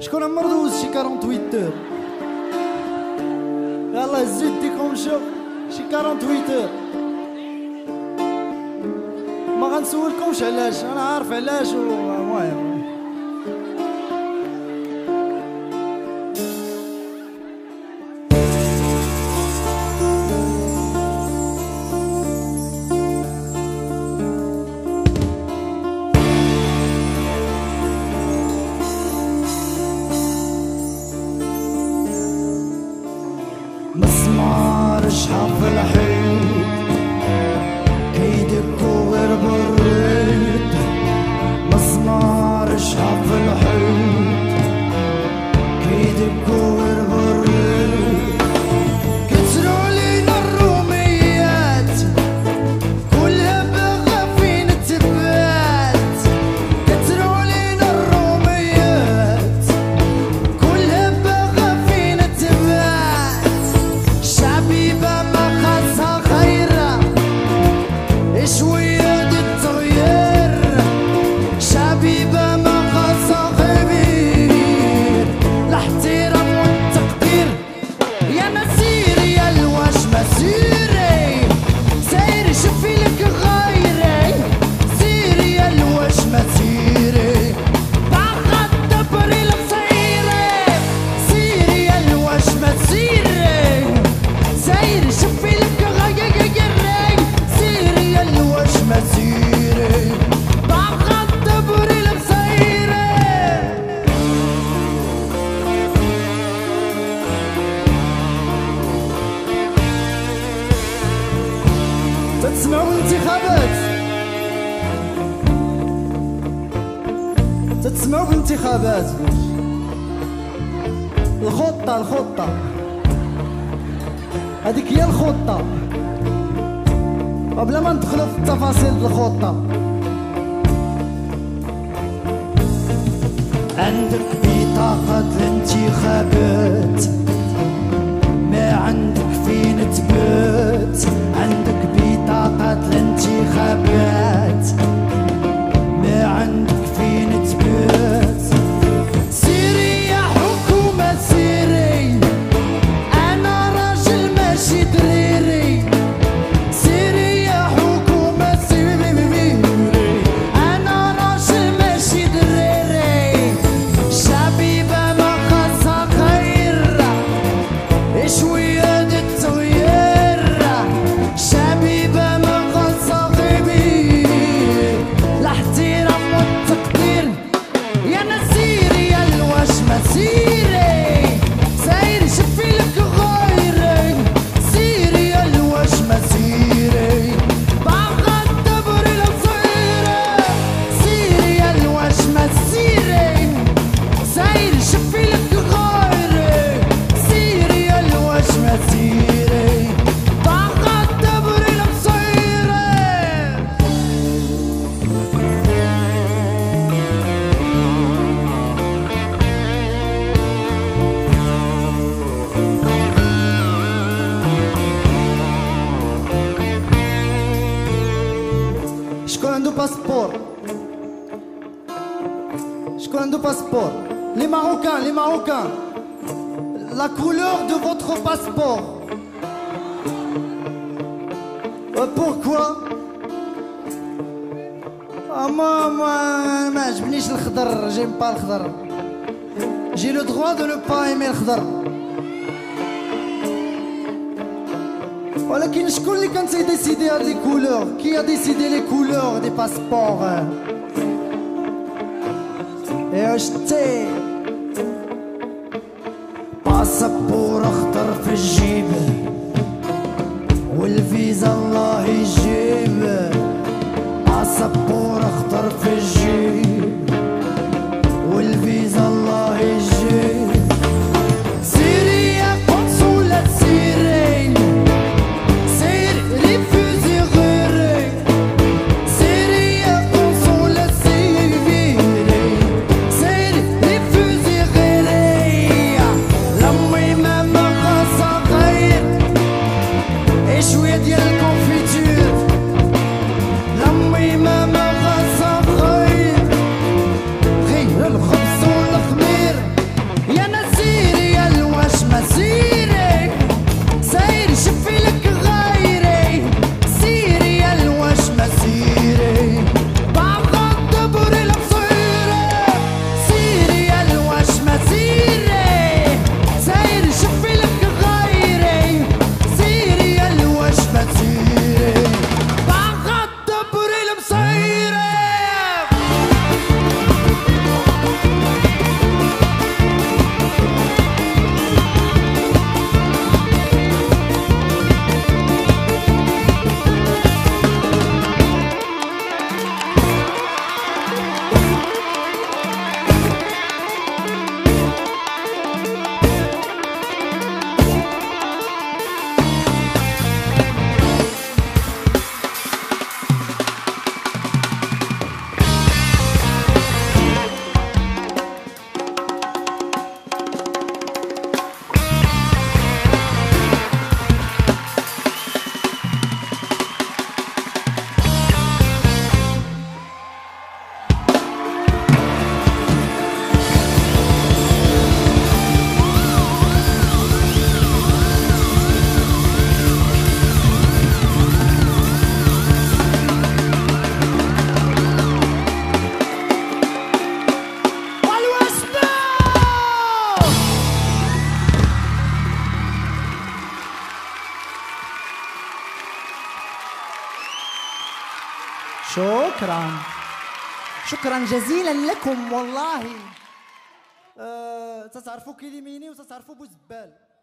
شكون عمر دوز شي 48 اور؟ يلا هزو يديكم نشوف شي 48 اور. ما غنسولكمش علاش، انا عارف علاش المهم. مسمار شحال في الحيط كيدكو غير بالريد، مسمار شحال في الحيط كيدكو غير بالريد. كترو لينا الروميات كلها باغا فين تبات، كترو لينا الروميات كلها باغا فين تبات. شعبيبة ما خاصها خيرة شوية د التغيير، شعبيبة ما خاصها غبير الاحترام والتقدير. يا مسيري يا الواش مسيري سيري شوفي لك غيري، سيري يا الواش مسيري باغا تدبري المصيري، سيري يا الواش مسيري سيري شوفي لك غيري، سيري يا الواش مسيري باغا تدبري المصيري. تتسمعوا الانتخابات، تتسمعوا بالانتخابات. الخطة هذيك هي الخطة، قبل ما ندخلوا في التفاصيل د الخطة. عندك بطاقة الانتخابات ما عندك فين تبات، عندك بطاقة الانتخابات ما عندك فين تبات. سيري يا حكومة سيري أنا راجل ماشي دريري، سيري يا حكومة سيري أنا راجل ماشي دريري. شعبيبة ما خاصها خير شوية د التغيير، شعبيبة ما خاصها غبير الاحترام والتقدير. يا نسيري يا الواش مسيري سيري شوفي لك غيري، سيري يا الواش مسيري باغا تدبري المصيري، سيري يا الواش مسيري سيري شوفي لك غيري، سيري يا الواش مسيري باغا تدبري المصيري. شكون عنده باسبور؟ شكون عنده باسبور؟ لي ماروكان، لي ماروكان la couleur de votre passeport. Pourquoi? ما عجبنيش الخضر، جيم با الخضر. J'ai le droit de ne pas aimer الخضر. ولكن شكون اللي كان تيديسيدي هاد لي كولور؟ كي ديسيدي لي كولور دي باسبور؟ يا شتي باسبور اخضر في الجيب والفيزا الله يجيب، باسبور اخضر في الجيب والفيزا الله يجيب. سيري يا قنصلة سيري سيري ريفوزي غيري، سيري يا قنصلة سيري سيري ريفوزي غيري. لمي ما خاصها غير شوية ديال الكونفيتور، لمي ما خاصها غير شكرا شكرا جزيلا لكم والله. تتعرفوا كيليميني وتتعرفوا بوزبال.